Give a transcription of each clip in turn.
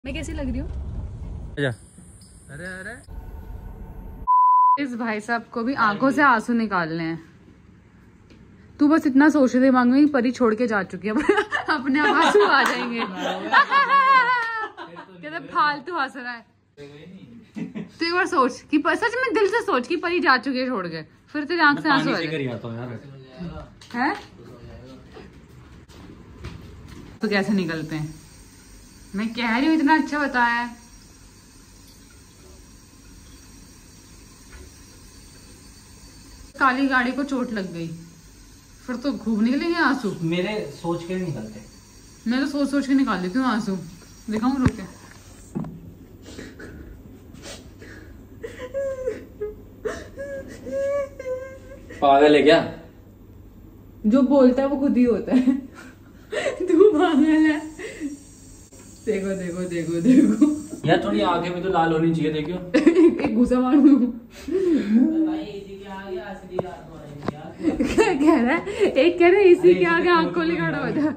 मैं कैसी लग रही हूँ? अरे अरे इस भाई साहब को भी आंखों से आंसू निकालने हैं। तू बस इतना सोच रहे दिमाग में परी छोड़ के जा चुकी है अपने आप आंसू आ जाएंगे। कहते फालतू हंस रहा है। तो एक बार सोच कि सच में दिल से सोच कि परी जा चुकी है छोड़ के, फिर तेरी आंख से आंसू आ जाए। तो कैसे निकलते हैं? मैं कह रही हूँ इतना अच्छा बताया है। काली गाड़ी को चोट लग गई, फिर तो खूब निकलेंगे आंसू। मेरे सोच के निकलते। मैं तो सोच सोच के निकाल देती हूँ आंसू। दिखाऊं रुक के? पागल है क्या? जो बोलता है वो खुद ही होता है। तू पागल है। देखो देखो देखो देखो यार थोड़ी आंखें भी तो लाल होनी चाहिए। देखो एक घुसा मारू। क्या कह रहा है? एक कह रहा है इसी के आगे आंख खोले खड़ा हो जा।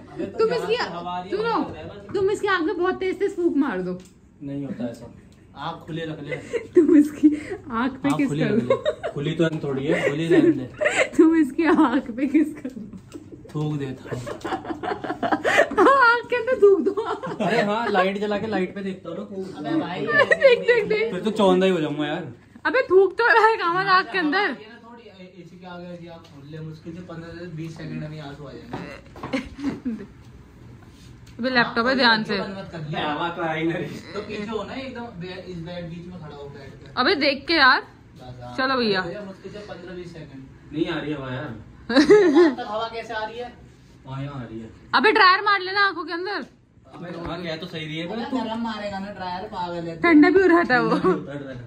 तुम इसकी आंख में बहुत तेज तेज फूंक मार दो। नहीं होता ऐसा। आँख खुले रख ले। तुम इसकी आंख पे किस करो। खुली तो थोड़ी है, खुली रहने दे। तुम इसकी आंख पे किस करो। थूक देता हूँ। आंख के अंदर थूक दो। अरे हाँ, लाइट जला के लाइट पे देखता हूँ। अबे भाई देख देख देख। फिर तो चौंधा ही हो जाऊंगा यार। अबे थूक तो रहा है कामन आंख के अंदर। इसी के आगे आप खोल ले, मुश्किल से 15 से 20 सेकंड में आंसू आ जाएंगे। अबे लैपटॉप है, ध्यान से। तो पीछे हो ना एकदम, इस बेड बीच में खड़ा हो बेड पे। अबे देख के यार। चलो भैया। मुश्किल से 15-20 सेकंड। नहीं आ रही है हवा यार। हवा कैसे आ रही है? यहाँ आ रही है। अबे ड्रायर मार लेना आंखों के अंदर। हाँ क्या तो सही रही है। गरम मारेगा ना ड्रायर, पागल है। ठंडा भी हो रहा था वो।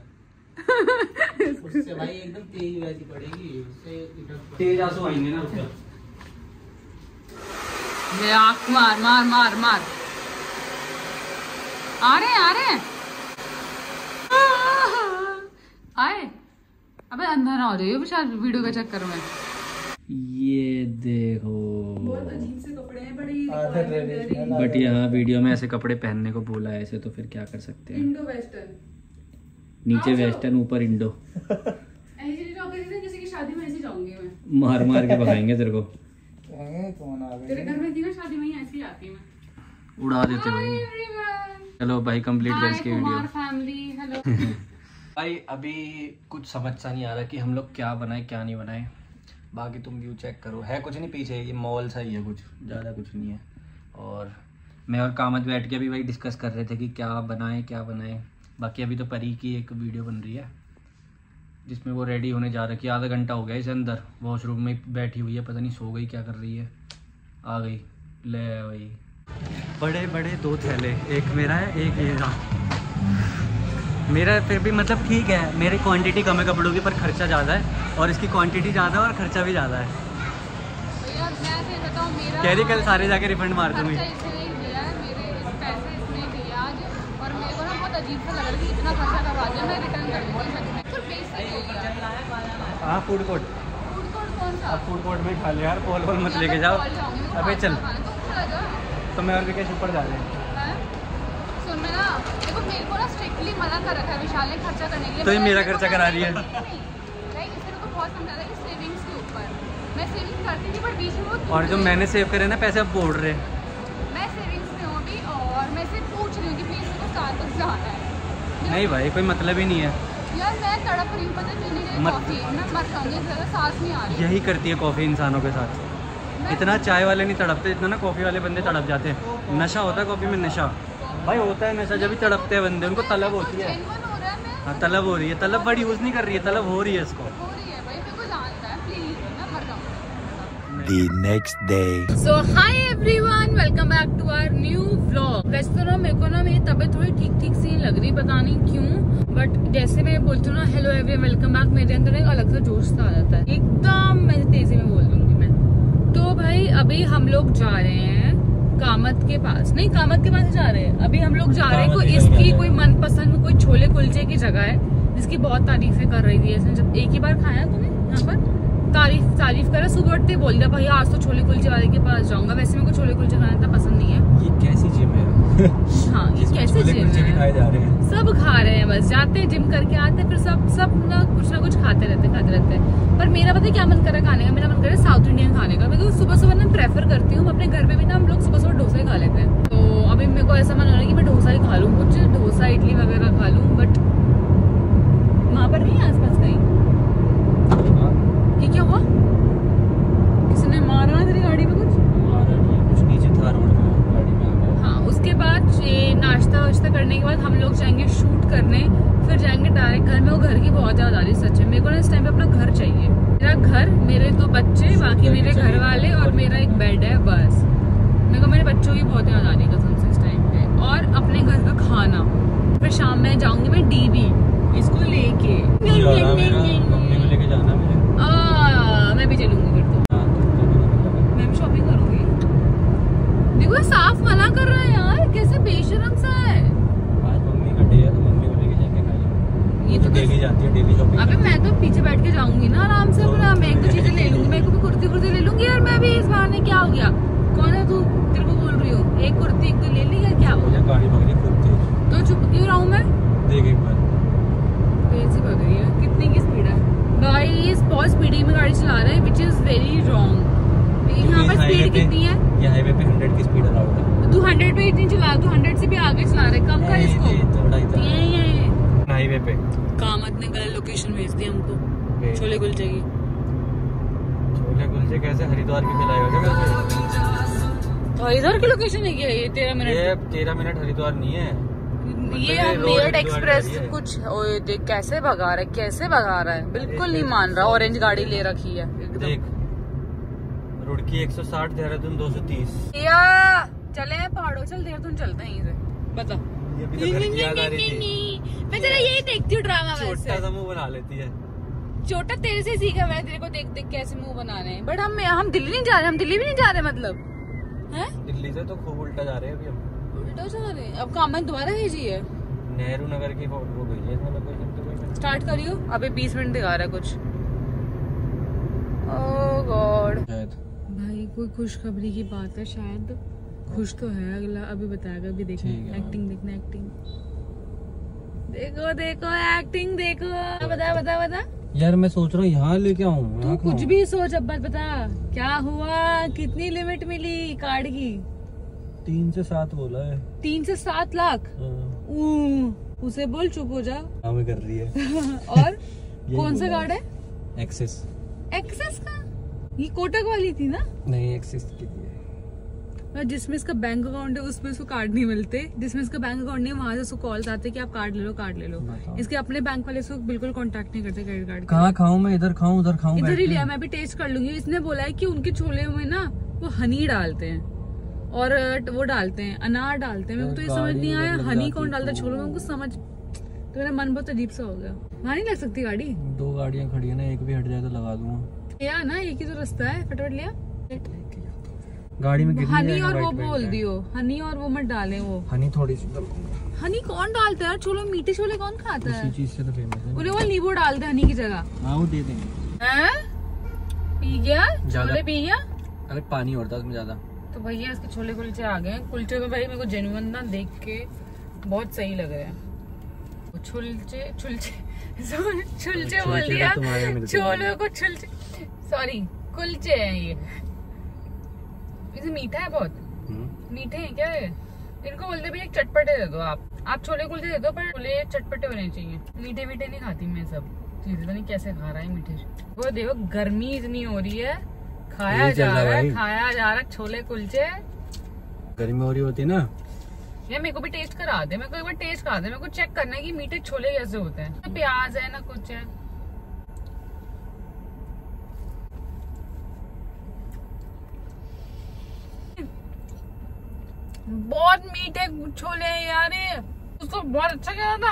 उससे भाई एकदम तेज वैसी पड़ेगी, उससे तेज आंसू आएंगे ना उसका। ये आंख मार मार मार मार। आ रहे आए। अबे अंधा ना हो जाइए बेचारा वीडियो के चक्कर में। ये देखो बहुत अजीब से कपड़े हैं, बड़ी बट यहाँ वीडियो में ऐसे कपड़े पहनने को बोला है, ऐसे तो फिर क्या कर सकते हैं। इंडो वेस्टर्न, नीचे वेस्टर्न ऊपर इंडो। किसी की शादी में ऐसे जाऊंगी मैं। मार मार के भगाएंगे तेरे को। तेरे घर में थी ना शादी में, ऐसे ही आती मैं। उड़ा देते भाई। चलो भाई कंप्लीट कर इसकी वीडियो। Family hello. भाई अभी कुछ समझ सा नहीं आ रहा कि हम लोग क्या बनाए क्या नहीं बनाए। बाकी तुम व्यू चेक करो, है कुछ नहीं पीछे, ये मॉल सा ही है, कुछ ज़्यादा कुछ नहीं है। और मैं और कामत बैठ के अभी भाई डिस्कस कर रहे थे कि क्या बनाए। बाकी अभी तो परी की एक वीडियो बन रही है जिसमें वो रेडी होने जा रही है। आधा घंटा हो गया इसे अंदर वॉशरूम में बैठी हुई है, पता नहीं सो गई क्या कर रही है। आ गई ले भाई। बड़े बड़े 2 थैले, एक मेरा है एक ये रहा। मेरा फिर भी मतलब ठीक है, मेरी क्वांटिटी कम है कपड़ों की, पर खर्चा ज़्यादा है। और इसकी क्वांटिटी ज़्यादा है और खर्चा भी ज़्यादा है। कह रही कल सारे जाके रिफंड मार दूँगी। हाँ फूड कोर्ट में खा ले यार, पोल मत लेके जाओ। अबे चल तो मैं और विकेश ऊपर जा रहे हैं। सुन मैं ना देखो, मेरे को ना स्ट्रिक्टली मना कर रखा है विशाल ने खर्चा करने के लिए। तो ये मेरा खर्चा करा रही है। राइट, इसने तो बहुत समझा था कि सेविंग्स के ऊपर मैं सेविंग करती थी, पर बीच में वो और जो मैंने सेव करे ना पैसे अब बोल रहे। मैं सेविंग्स में हूँ अभी, और मैं सिर्फ पूछ रही हूँ कि प्लीज मेरे को स्टारबक्स जाना है। नहीं भाई कोई मतलब ही नहीं है यार, मैं तड़प रही हूँ पता चलने के लिए कॉफी, मैं मर जाऊंगी, ज़्यादा सांस नहीं आ रही। यही करती है कॉफ़ी इंसानों के साथ। इतना चाय वाले नहीं तड़पते जितना ना कॉफ़ी वाले बंदे तड़प जाते हैं। नशा होता है कॉफ़ी में, नशा भाई होता है नशा, जब भी तड़पते हैं बंदे, उनको तलब होती है। हाँ तलब हो रही है, तलब वर्ड यूज़ नहीं कर रही है, तलब हो रही है इसको। The next day. So hi everyone, welcome back to our new vlog. वैसे तो ना मेरे को ना मेरी तबीयत थोड़ी ठीक सी लग रही, पता नहीं क्यों, बट जैसे मैं बोलती हूँ ना हेलो एवरीवन वेलकम बैक, मेरे अंदर एक अलग सा जोश सा आ जाता है एकदम। मैं तेजी में बोल दूंगी मैं तो। भाई अभी हम लोग जा रहे हैं कामत के पास, नहीं कामत के पास ही जा रहे हैं। अभी हम लोग जा रहे हैं कोई इसकी कोई मनपसंद कोई छोले कुलचे की जगह है जिसकी बहुत तारीफें कर रही थी। जब एक ही बार खाया तूने यहाँ पर तारीफ करे। सुबह उठते बोल दिया भैया आज तो छोले कुलचे वाले के पास जाऊंगा। वैसे मेरे को छोले कुलचे खाना इतना पसंद नहीं है। ये कैसी जिम है? हाँ ये कैसे जिम है? खाए जा रहे हैं, सब खा रहे हैं, बस जाते हैं जिम करके आते हैं, फिर सब ना कुछ खाते रहते हैं। पर मेरा पता है क्या मन कर रहा है खाने का? मेरा मन कर रहा है साउथ इंडियन खाने का। मैं सुबह सुबह ना प्रेफर करती हूँ, अपने घर पे भी ना हम लोग सुबह सुबह डोसा ही खा लेते हैं। तो अभी मेरे को ऐसा मन हो रहा है कि मैं डोसा ही खा लूँ, कुछ डोसा इडली वगैरह खा लूँ। बट वहाँ पर नहीं आसपास कहीं। ये क्या हुआ? किसी ने मारा तेरी गाड़ी में? कुछ नीचे था रोड में, गाड़ी में आ गया। हाँ उसके बाद ये नाश्ता वाश्ता करने के बाद हम लोग जाएंगे शूट करने, फिर जाएंगे डायरेक्ट घर में। वो घर की बहुत याद आ रही है सच में। मेरे को ना इस टाइम पे अपना घर चाहिए। मेरा घर, मेरे 2 बच्चे, बाकी मेरे घर वाले और मेरा एक बेड है, बस। मेरे को मेरे बच्चों की बहुत याद आ रही है कसम से इस टाइम पे। और अपने घर का खाना। फिर शाम में जाऊंगी मैं डीवी इसको लेके। मम्मी को लेके जाना मुझे। मैं भी चलूंगी फिर तो। मैं भी शॉपिंग करूंगी। देखो साफ मना कर रहा है यार, कैसे बेशरम सा है। आज मम्मी का डे है तो मम्मी को लेके जाके खाएंगे। ये तो डेली जाती है, डेली शॉपिंग। अबे मैं तो पीछे बैठ के जाऊंगी ना आराम से। मैं एक 2 चीजें ले लूंगी। मैं भी कुर्ती ले लूंगी यार। मैं भी इस बहाने क्या हो गया? कौन है तू? तेरे को बोल रही हूँ एक कुर्ती एक तो ले ली यार, क्या हो गया? गाड़ी पकड़ी खूब तेज। तो चुप क्यों रहा हूँ मैं? देख एक बार तेज ही पकड़ी है। कितनी की स्पीड है भाई? इस बहुत स्पीड में गाड़ी चला रहा है, विच इज वेरी रॉन्ग। यहाँ पर स्पीड कितनी है? ये हाईवे पे 100 की स्पीड अलाउड है। तू 100 पे इतनी चला, तू 100 से भी आगे चला रहा है। कम कर इसको। ये हाईवे पे कामत ने गलत लोकेशन भेज दी हमको छोले कुलचे की। छोले कुलचे कैसे हरिद्वार की खिलाएगा? तो हरिद्वार की लोकेशन है क्या? ये 13 मिनट। ये 13 मिनट हरिद्वार नहीं है। ये हम मेरठ एक्सप्रेस कुछ। ओए देख कैसे भगा रहा है, कैसे भगा रहा है। बिल्कुल नहीं मान रहा। ऑरेंज गाड़ी ले रखी है देख। रुड़की 160, देहरादून 230। या चले पहाड़ों, चल देहरादून चलते हैं यहीं से। बता। ये भी तो घर की याद आ रही थी। मैं तेरा यही देखती हूँ ड्रामा। वैसे छोटा सा मुंह बना लेती है। छोटा तेरे से सीखा मैं, तेरे को देख देख कैसे मुंह बनाने हैं। बट हम दिल्ली नहीं जा रहे। हम दिल्ली भी नहीं जा रहे मतलब है। दिल्ली से तो खूब उल्टा जा रहे हैं अभी हम। उल्टा जा रहे हैं। अब काम दोबारा भेजी है। नेहरू नगर की फोटो भेजी है। स्टार्ट करियो। अबे 20 मिनट दिखा रहा है कुछ। Oh God. भाई कोई खुशखबरी की बात है शायद। खुश तो है, अगला अभी बताएगा। अभी देखना एक्टिंग, देखना एक्टिंग। देखो देखो एक्टिंग देखो। बता यार मैं सोच रहा हूँ यहाँ लेके आऊँ। तू कुछ भी सोच, अब बता क्या हुआ? कितनी लिमिट मिली कार्ड की? 3 से 7 बोला है। 3 से 7 लाख? उसे बोल चुप हो जा। हमें कर रही है। और कौन सा कार्ड है? एक्सिस। एक्सिस का? ये कोटक वाली थी ना? नहीं एक्सिस की थी। जिसमें इसका बैंक अकाउंट है उसमें इसको कार्ड नहीं मिलते। जिसमें इसका बैंक अकाउंट नहीं है वहाँ से उसको कॉल्स आते हैं कि आप कार्ड ले लो। इसके अपने बैंक वाले इसको बिल्कुल कांटेक्ट नहीं करते क्रेडिट कार्ड। कहाँ खाऊं मैं? इधर खाऊं उधर खाऊं? इधर ही लिया। मैं भी टेस्ट कर लूंगी। इसने बोला है कि उनके छोले में ना वो हनी डालते हैं और वो डालते हैं, अनार डालते हैं। मेरे को तो ये समझ नहीं आया हनी कौन डालता है छोलों में। कुछ समझ तो मेरा मन बहुत अजीब सा हो गया। वहाँ नहीं लग सकती गाड़ी? 2 गाड़ियाँ खड़ी है ना, एक भी हट जाए तो लगा दूंगा। या ना एक ही तो रास्ता है, फटाफट लिया। गाड़ी में हनी और वो बोल दियो। हनी और वो मत डालें। वो हनी थोड़ी सी। हनी कौन डालता है छोले? मीठे छोले कौन खाता है? चीज से तो फेमस है। वो नींबू डालते हैं हनी की जगह। हाँ वो दे देंगे। पी गया छोले? पी गया? अरे पानी और था उसमें ज्यादा। तो भैया इसके छोले कुलचे आ गए। कुलचे में भाई मेरे को जेन्युइन ना देख के बहुत सही लग रहे हैं। छुलचे बोल दिया। छोले को छुलचे, सॉरी कुलचे हैं ये। इसे मीठा है बहुत। मीठे हैं क्या ये? इनको बोलते भैया चटपटे दे दो। आप छोले कुलचे दे दो, पर छोले चटपटे होने चाहिए। मीठे नहीं खाती मैं सब चीजें। नहीं कैसे खा रहा है मीठे। वो देखो गर्मी इतनी हो रही है, खाया जा रहा है छोले कुलचे। गर्मी हो रही होती है ना यार। मेरे को भी टेस्ट करा दे। मेरे को एक बार टेस्ट करा दे। मेरे को चेक करना है कि मीठे छोले कैसे होते हैं। ना प्याज है ना कुछ है। बहुत मीठे छोले हैं यार। उसको बहुत अच्छा क्या था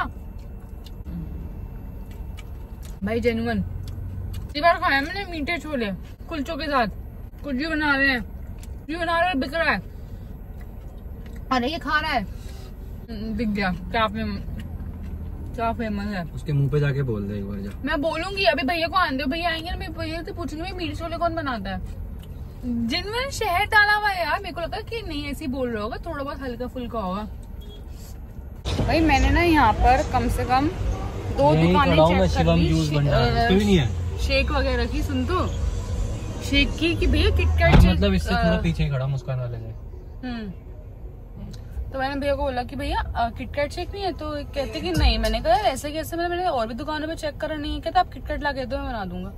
भाई, जेन्युइन। इस बार खाया मैंने मीठे छोले कुलचों के साथ। कुछ भी बना रहे हैं, बिक रहा है। अरे ये खा रहा है, दिख गया क्या आपने? क्या फेमस है? उसके मुंह पे जाके बोल दे एक बार जा। मैं बोलूंगी अभी भैया को आने दो, भैया आएंगे ना, मैं भैया से पूछूंगी मीठे छोले कौन बनाता है। जिनमें शहद डाला हुआ है यार, मेरे को लगा कि नहीं ऐसे ही बोल रहा होगा, थोड़ा बहुत हल्का फुल्का होगा। भाई मैंने ना यहाँ पर कम से कम 2 दुकानें चेक कर ली शेक वगैरह की। सुन तो शेक की कि भैया किटकैट शेक, मतलब इससे थोड़ा पीछे खड़ा मुस्कान वाले से। तो मैंने भैया को बोला कि भैया किटकैट शेक नहीं है, तो कहते कि नहीं। मैंने कहा ऐसे कैसे, मैंने और भी दुकानों पे चेक करा नहीं है। कहते आप किटकैट ला के दो, मैं बना दूंगा।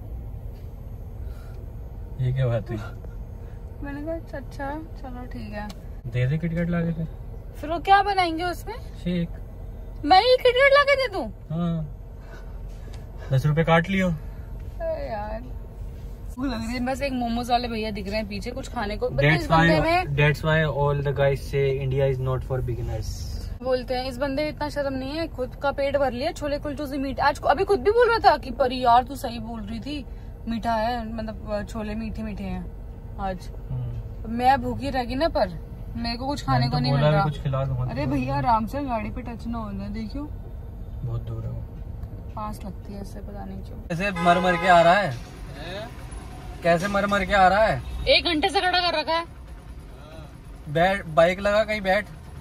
ये क्या बात हुई? मैंने कहा अच्छा चलो ठीक है, दे दे किटकैट ला के। फिर वो क्या बनाएंगे उसमें? शेक। मैं ही किटकैट ला के दे दूं? हाँ 10 रुपए काट लियो। यार भूख लग रही है। बस एक मोमोज वाले भैया दिख रहे हैं पीछे कुछ खाने को। That's why all the guys say India is not for beginners. बोलते हैं इस बंदे इतना शर्म नहीं है, खुद का पेट भर लिया छोले कुलचों से मीठा। आज अभी खुद भी बोल रहा था कि परी यार तू सही बोल रही थी, मीठा है, मतलब छोले मीठे मीठे हैं आज। मैं भूखी रह गई ना, पर मेरे को कुछ खाने को नहीं मिल रहा। कुछ खिला दूंगा। अरे भैया आराम से, गाड़ी पे टच ना होना, देखियो बहुत दूर है वो, पास लगती है इससे, पता नहीं क्यों। कैसे मर मर के आ रहा है, कैसे मर मर के आ रहा है। 1 घंटे से खड़ा कर रखा है। बैठ, बाइक लगा कहीं बैठ।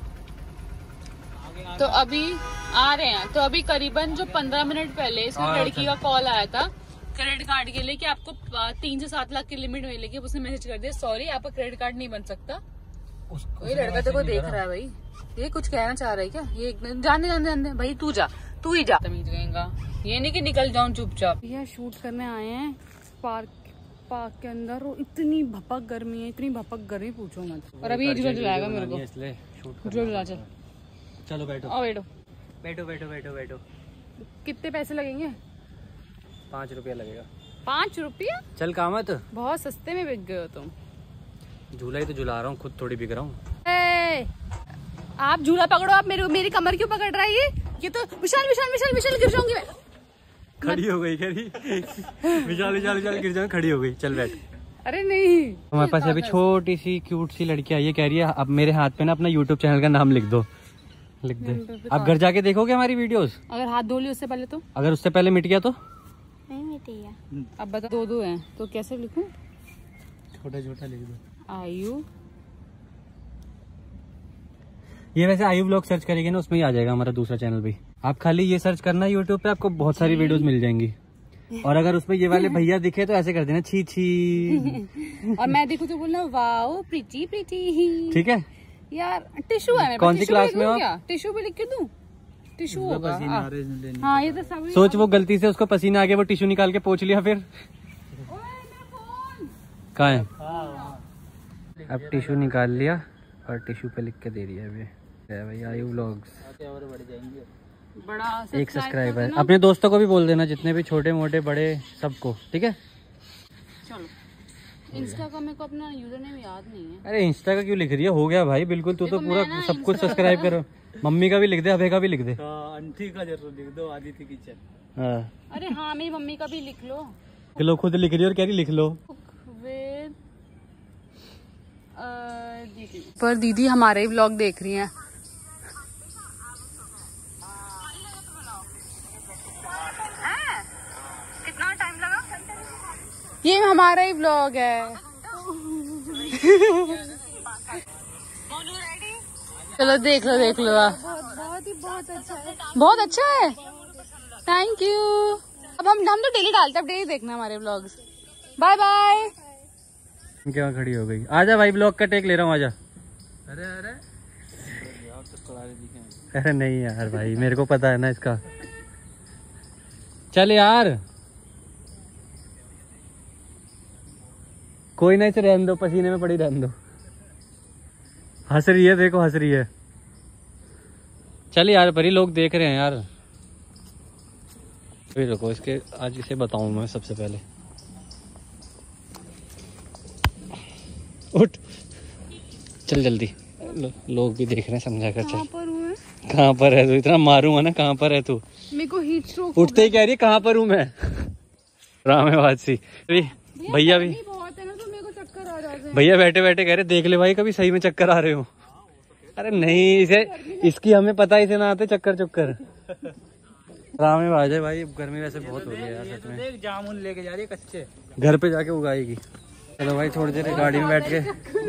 तो अभी आ रहे हैं, तो अभी करीबन जो 15 मिनट पहले इसमें लड़की का कॉल आया था क्रेडिट कार्ड के लिए कि आपको 3 से 7 लाख की लिमिट मिलेगी। उसने मैसेज कर दिया सॉरी आपका क्रेडिट कार्ड नहीं बन सकता। ये लड़का तो को देख रहा है भाई, ये कुछ कहना चाह रहा है क्या? ये जाने जाने जाने भाई, तू जा, तू ही जा, तमीज रहेगा। ये नहीं कि निकल जाऊं चुपचाप। भैया शूट करने आए हैं पार्क के अंदर, और इतनी भपक गर्मी है, इतनी भपक गर्मी पूछो मत। और अभी जो जलाएगा मेरे को, जो जला चल। चलो बैठो। बैठो बैठो बैठो बैठो बैठो। कितने पैसे लगेंगे? 5 रुपया लगेगा। 5 रुपया? चल कामत, बहुत सस्ते में बिक गए हो तुम। झूला ही तो झुला रहा हूँ, खुद थोड़ी बिक रहा हूँ। आप झूला पकड़ो, आप मेरी कमर क्यों पकड़ रहा है? ये तो विशाल विशाल विशाल विशाल गिर जाऊंगी मैं। खड़ी हो गई, विशाल विशाल विशाल गिर जाऊंगी, खड़ी हो गई। चल बैठ। अरे नहीं, हमारे पास अभी छोटी सी क्यूट सी लड़की आई है, कह रही है अब मेरे हाथ पे ना अपना यूट्यूब चैनल का नाम लिख दो। लिख दे। आप घर जाके देखोगे हमारी वीडियोस? अगर हाथ धो ली उससे पहले तो? अगर उससे पहले मिट गया तो? नहीं मिटेगा। अब बता, 2 हैं तो कैसे लिखूं? छोटा छोटा लिख दो। आयु, ये वैसे आयु व्लॉग सर्च करेंगे ना, उसमें ही आ जाएगा हमारा दूसरा चैनल भी। आप खाली ये सर्च करना यूट्यूब पे, आपको बहुत सारी वीडियोस मिल जाएंगी। और अगर उसमें ये वाले भैया दिखे तो ऐसे कर देना छी छी। और मैं देखूं तो बोलना वाओ प्रीति प्रीति। ठीक है यार। टिश्यू है, कौन सी क्लास में हो? टिश्यू भी लिख के दूं? टिश्यू होगा। हाँ ये तो सब। सोच वो गलती से उसको पसीना आ गया, वो टिश्यू निकाल के पोंछ लिया, फिर कहाँ है? अब टिश्यू निकाल लिया और टिश्यू पे लिख के दे रही है अभी भाई आयु व्लॉग्स। बड़ा 1 सब्सक्राइबर। अपने दोस्तों को भी बोल देना, जितने भी छोटे मोटे बड़े सबको, ठीक है? चलो। इंस्टा का मेरे को अपना यूजर नेम याद नहीं है। अरे इंस्टा का क्यों लिख रही है, हो गया भाई बिल्कुल। तू तो पूरा सब कुछ सब्सक्राइब करो। मम्मी का भी लिख दे, अभय का भी लिख दे। आंटी का जरूर लिख दो, आदित्य किचन। हाँ अरे हाँ, मेरी मम्मी का भी लिख लो। खुद लिख रही है और कह रही लिख लो। पर दीदी हमारे ही व्लॉग देख रही हैं। कितना टाइम लगा? ये हमारा ही व्लॉग है। चलो देख लो देख लो। बहुत अच्छा है। Thank you. अब हम तो डेली डालते, अब डेली देखना हमारे व्लॉग्स। Bye bye. क्या खड़ी हो गई? आजा भाई, ब्लॉग का टेक ले रहा हूँ, आजा। अरे अरे अरे नहीं यार भाई, मेरे को पता है ना इसका। चल यार, कोई ना, इसे रहने दो, पसीने में पड़ी रहने दो। हंस रही है, देखो हंस रही है। चल यार परी, लोग देख रहे हैं यार। फिर रुको, इसके आज इसे बताऊं मैं सबसे पहले। उठ, चल जल्दी, लोग भी देख रहे हैं, समझा कर चल। कहाँ पर है तू? इतना मारूंगा ना, कहाँ पर है तू? मेरे को हीट स्ट्रोक उठते ही कह रही है कहाँ पर हूँ मैं। रामेबाद सी भैया भी बहुत है ना, तो मेरे को चक्कर आ जाते हैं। भैया बैठे बैठे कह रहे देख ले भाई, कभी सही में चक्कर आ रहे हो। अरे नहीं, इसे इसकी हमें पता, इसे ना आते चक्कर चक्कर। रामे बाजे भाई, गर्मी वैसे बहुत हो रही है यार सच में। देख जामुन लेके जा रही है कच्चे, घर पे जाके उगाएगी। चलो भाई थोड़ी देर गाड़ी में बैठ के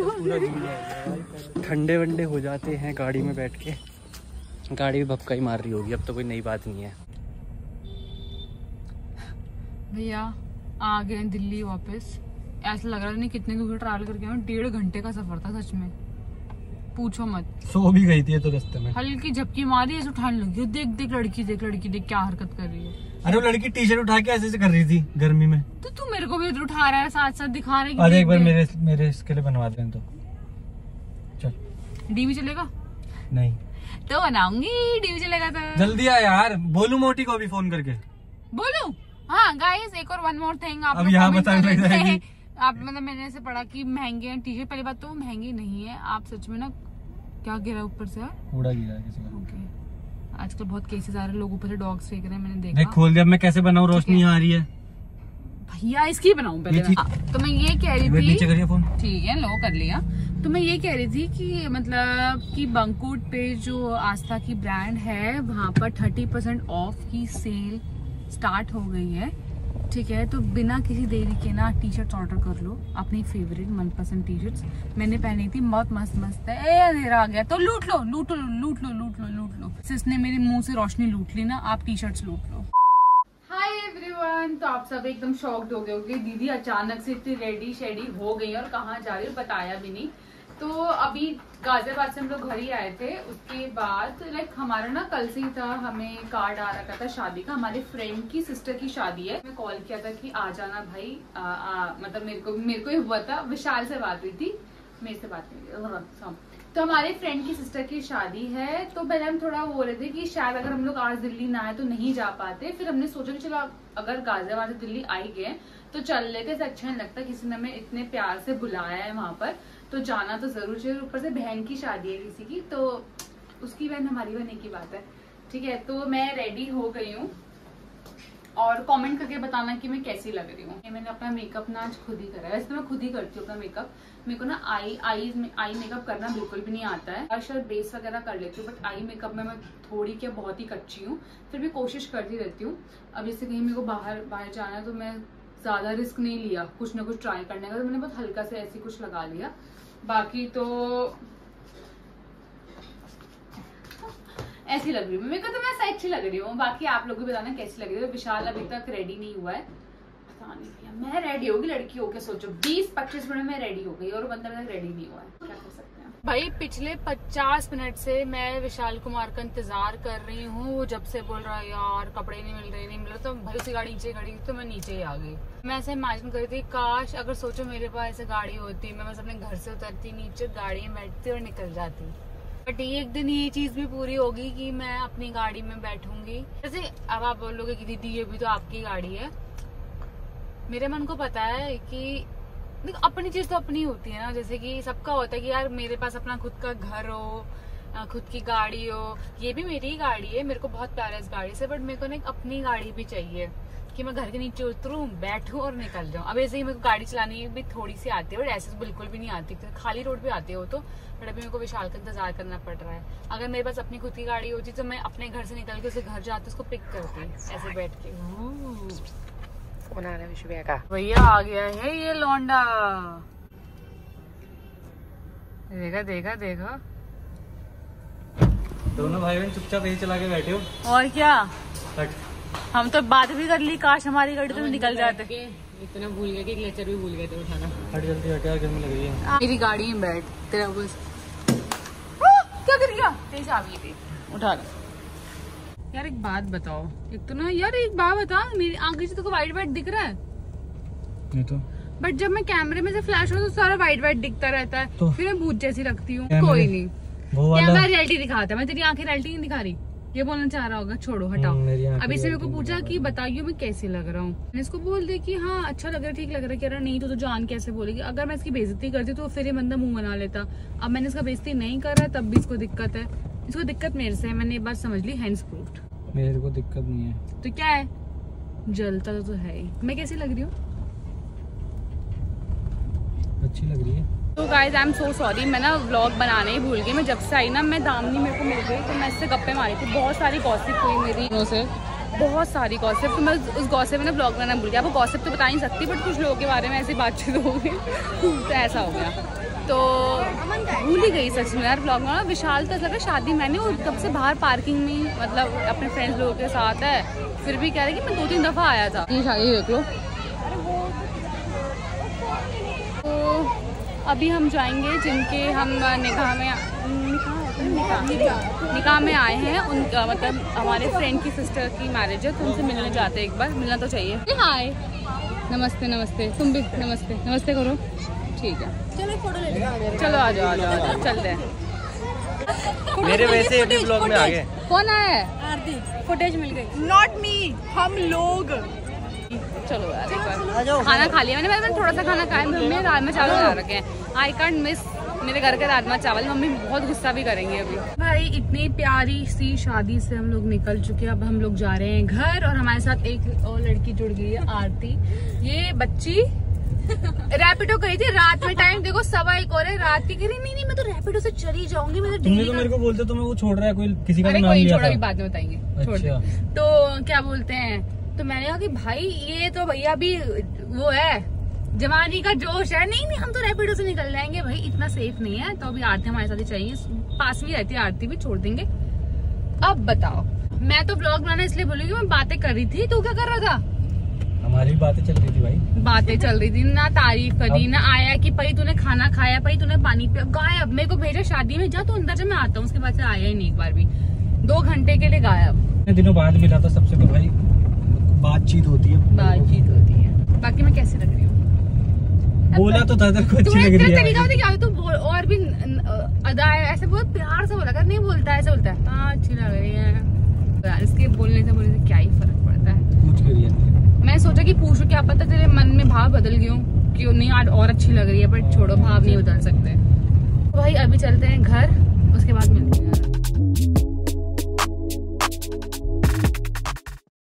ठंडे वंडे हो जाते हैं गाड़ी में बैठ के। गाड़ी भी भपका ही मार रही होगी, अब तो कोई नई बात नहीं है। भैया आ गए दिल्ली वापस। ऐसा लग रहा नहीं कितने दूर ट्रैवल करके आए, 1.5 घंटे का सफर था सच में, पूछो मत। सो भी गई थी तो रास्ते में, हल्की झपकी मारी ऐसे उठाने लगी, देख देख लड़की देख क्या हरकत कर रही है। अरे वो लड़की टी शर्ट उठा के ऐसे कर रही थी गर्मी में, तो तू मेरे को भी उधर उठा रहा है, साथ साथ दिखा रहा है। अरे एक बार मेरे इसके लिए बनवा दें तो चल। डीवी चलेगा? नहीं तो बनाऊंगी, डीवी चलेगा तो। जल्दी आ यार, बोलू मोटी को भी फोन करके। बोलू? हाँ गाइस, एक और वन मोर थिंग, आप अब यहाँ बताने लग जाएगी। आप मतलब मैंने ऐसे पढ़ा कि महंगे हैं टी शर्ट। पहली बात तो महंगी नहीं है, आप सच में ना क्या गिरा ऊपर से यार? कूड़ा गिरा किसी का। ओके, आजकल बहुत केसेस आ रहे हैं, लोग ऊपर से डॉग्स फेंक रहे हैं, मैंने देखा। देख खोल दिया, मैं कैसे बनाऊं, रोशनी आ रही है भैया, इसकी बनाऊं पहले। तो मैं ये कह रही थी, नीचे करिए फोन। ठीक है, लो कर लिया। तो मैं ये कह रही थी कि मतलब कि बंकुट पे जो आस्था की ब्रांड है वहाँ पर 30% ऑफ की सेल स्टार्ट हो गई है, ठीक है। तो बिना किसी देरी के ना टी शर्ट्स ऑर्डर कर लो, अपनी फेवरेट मनपसंद टी शर्ट्स। मैंने पहनी थी, बहुत मस्त मस्त है। ए अंधेरा आ गया तो लूट लो लूट लो लूट लो लूट लो लूट लो। जिसने मेरे मुंह से रोशनी लूट ली ना, आप टी शर्ट्स लूट लो। हाय एवरीवन, तो आप सब एकदम शॉक्ड हो गए होंगे, दीदी अचानक से इतनी रेडी शेडी हो गई और कहाँ जा रही हो बताया भी नहीं। तो अभी गाजियाबाद से हम लोग घर ही आए थे, उसके बाद लाइक हमारा ना कल से ही था, हमें कार्ड आ रखा था शादी का। हमारे फ्रेंड की सिस्टर की शादी है, मैं कॉल किया था कि आ जाना भाई। मतलब मेरे को ही हुआ था, विशाल से बात हुई थी, मेरे से बात नहीं। तो हमारे फ्रेंड की सिस्टर की शादी है, तो पहले हम थोड़ा बोल रहे थे कि शायद अगर हम लोग आज दिल्ली ना आए तो नहीं जा पाते। फिर हमने सोचा कि चलो अगर गाजियाबाद से दिल्ली आई गए तो चल लेते, अच्छा नहीं लगता, किसी ने हमें इतने प्यार से बुलाया है वहां पर, तो जाना तो जरूर चाहिए। ऊपर से बहन की शादी है किसी की, तो उसकी बहन हमारी बहन एक ही बात है, ठीक है। तो मैं रेडी हो गई हूँ और कमेंट करके बताना कि मैं कैसी लग रही हूँ। मैंने अपना मेकअप ना आज खुद ही करा है, वैसे तो मैं खुद ही करती हूँ अपना मेकअप। मेरे को ना आई मेकअप करना बिल्कुल भी नहीं आता है, और शायद बेस वगैरह कर लेती हूँ, बट आई मेकअप में मैं थोड़ी क्या बहुत ही कच्ची हूँ, फिर भी कोशिश करती रहती हूँ। अब जैसे कहीं मेरे को बाहर जाना है तो मैं ज्यादा रिस्क नहीं लिया कुछ ना कुछ ट्राई करने का, तो मैंने बहुत हल्का से ऐसे कुछ लगा लिया। बाकी तो ऐसी लग रही हूँ मेरे को, तो मैं ऐसा अच्छी लग रही हूँ। बाकी आप लोग भी बताना कैसी लग रही है। विशाल अभी तक रेडी नहीं हुआ है, पता नहीं भैया, मैं रेडी होगी, लड़की होके सोचो 20-25 मिनट में रेडी हो गई और बंदा तक रेडी नहीं हुआ है, क्या कर सकते हैं भाई। पिछले 50 मिनट से मैं विशाल कुमार का इंतजार कर रही हूँ, वो जब से बोल रहा है यार कपड़े नहीं मिल रहे, तो भाई उसी गाड़ी नीचे खड़ी, तो मैं नीचे ही आ गई। मैं ऐसे इमेजिन कर रही थी, काश अगर सोचो मेरे पास ऐसे गाड़ी होती, मैं बस अपने घर से उतरती, नीचे गाड़ी में बैठती और निकल जाती। बट एक दिन ये चीज भी पूरी होगी कि मैं अपनी गाड़ी में बैठूंगी। जैसे अब आप बोलोगे कि दीदी ये भी तो आपकी गाड़ी है, मेरे मन को पता है कि अपनी चीज तो अपनी होती है ना। जैसे कि सबका होता है कि यार मेरे पास अपना खुद का घर हो, खुद की गाड़ी हो, ये भी मेरी ही गाड़ी है, मेरे को बहुत प्यार है इस गाड़ी से, बट मेरे को ना अपनी गाड़ी भी चाहिए कि मैं घर के नीचे उतरूं, बैठूं और निकल जाऊं। अब ऐसे ही मेरे को गाड़ी चलानी भी थोड़ी सी आती है, बट ऐसे तो बिल्कुल भी नहीं आती, खाली रोड पे आती हो तो। बट अभी मेरे को विशाल का इंतजार करना पड़ रहा है। अगर मेरे पास अपनी खुद की गाड़ी होती तो मैं अपने घर से निकल के उसे घर जाती, उसको पिक करती ऐसे बैठ के। भैया आ गया है ये लौंडा, देखा देखा देखा। दोनों भाई बहन चुपचाप यही चला के बैठे हो, और क्या। हम तो बात भी कर ली, काश हमारी गाड़ी तो निकल जाते। इतना भूल गए कि क्लचर भी भूल गए थे उठाना। हट जल्दी हट यार, गर्मी लग रही है। मेरी गाड़ी में बैठ, तेरा बस क्या कर गया, तेरी चाबी थी, उठा ले। यार एक बात बताओ, एक तो ना यार एक बात बता, मेरी आंखें से तो वाइट वाइट दिख रहा है नहीं तो, बट जब मैं कैमरे में से फ्लैश हो तो सारा वाइट वाइट दिखता रहता है, तो फिर मैं भूत जैसी लगती हूँ। कोई नहीं, कैमरा रियलिटी दिखाता है, मैं तेरी आंखें रियलिटी नहीं दिखा रही, ये बोलना चाह रहा होगा, छोड़ो हटाओ। अभी इसने मेरे को पूछा कि बताइए मैं कैसे लग रहा हूँ, मैंने इसको बोल दे कि हाँ अच्छा लग रहा है, ठीक लग रहा है। कह रहा नहीं तो जान कैसे बोलेगी, अगर मैं इसकी बेइज्जती करती तो फिर ये बंदा मुंह बना लेता। अब मैंने इसका बेइज्जती नहीं कर रहा, तब भी इसको दिक्कत है। इसको दिक्कत मेरे से है, मैंने ये बात समझ ली, हैंड्स प्रूफ्ड। मेरे को दिक्कत नहीं है तो क्या है, जलता तो है ही। मैं कैसी लग रही हूँ, अच्छी लग रही है। तो guys I am so sorry, मैं ना व्लॉग बनाने ही भूल गई। मैं जब से आई ना, मैं दामनी मेरे को मिल गई तो मैं इससे गप्पे मारी थी, बहुत सारी गॉसिप हुई मेरी से। बहुत सारी गॉसिप, तो मैं उस गॉसिप में ना ब्लॉग बनाना भूल गया। वो गॉसिप तो बता नहीं सकती, बट कुछ लोगों के बारे में ऐसी बातचीत हो गई तो ऐसा हो गया, तो भूल ही गई सच में यार ब्लॉग बनाना। विशाल तो लगा शादी मैंने और कब से बाहर पार्किंग में, मतलब अपने फ्रेंड्स लोगों के साथ है, फिर भी कह रहे कि मैं 2-3 दफ़ा आया था। ये शादी देख लो। तो अभी हम जाएंगे जिनके हम निकाह में आए हैं, उनका मतलब हमारे फ्रेंड की सिस्टर की मैरिज है, तो उनसे मिलने जाते हैं। एक बार मिलना तो चाहिए। हाय, नमस्ते नमस्ते, तुम भी नमस्ते नमस्ते करो। ठीक है, चलो फोटो ले लो। चलो आ जाओ चलते हैं। मेरे वैसे अभी ब्लॉग में आ गए। कौन आया है? आरती, फुटेज मिल गई। नॉट मी, हम लोग। चलो यार एक बार खाना खा लिया मैंने थोड़ा सा खाना खाया। मम्मी राजमा चावल बना रखे हैं। आई कांट मिस मेरे घर के राजमा चावल। मम्मी बहुत गुस्सा भी करेंगे अभी। भाई इतनी प्यारी सी शादी से हम लोग निकल चुके हैं, अब हम लोग जा रहे हैं घर, और हमारे साथ एक और लड़की जुड़ गई है, आरती। ये बच्ची रैपिडो करी थी रात में, टाइम देखो 1:15 और रात की। कह रही नहीं मैं तो रैपिडो से चली जाऊंगी, मैं तो तुमने तो मेरे को बोलते तो मैं वो छोड़ रहा है कोई किसी का नाम लिया छोड़ा भी बाद में बताएंगे। अच्छा। तो क्या बोलते हैं, तो मैंने कहा कि भाई ये तो भैया अभी वो है, जवानी का जोश है। नहीं हम तो रैपिडो से निकल जाएंगे भाई, इतना सेफ नहीं है। तो अभी आरती हमारे साथ ही चाहिए, पास में रहती है आरती भी, छोड़ देंगे। अब बताओ, मैं तो ब्लॉग बनाना इसलिए बोली कि मैं बातें कर रही थी, तो क्या कर रहा था? हमारी भी बातें चल रही थी भाई, बातें चल रही थी, ना तारीफ करी ना आया कि भाई तूने खाना खाया, भाई तूने पानी पिया। गायब, मेरे को भेजा शादी में, जा तो अंदर जा मैं आता हूँ। उसके बाद से आया ही नहीं एक बार भी, 2 घंटे के लिए गायब। इतने दिनों बाद मिला था सबसे, तो भाई बातचीत होती है। बाकी मैं कैसे लग रही हूँ? बोला तो था तेरे को अच्छी लग रही है। तरीका होता क्या तू बोल, और भी अदा है, ऐसे बहुत प्यार से बोला कर, नहीं बोलता ऐसे बोलता है हाँ अच्छी लग रही है यार। इसके बोलने से क्या ही फर्क पड़ता है? पूछ करिए। मैं सोचा कि पूछूं, क्या पता तेरे मन में भाव बदल गए हो कि नहीं आज और अच्छी लग रही है, बट छोड़ो, भाव नहीं बदल सकते। तो भाई अभी चलते हैं घर, उसके बाद मिलते हैं।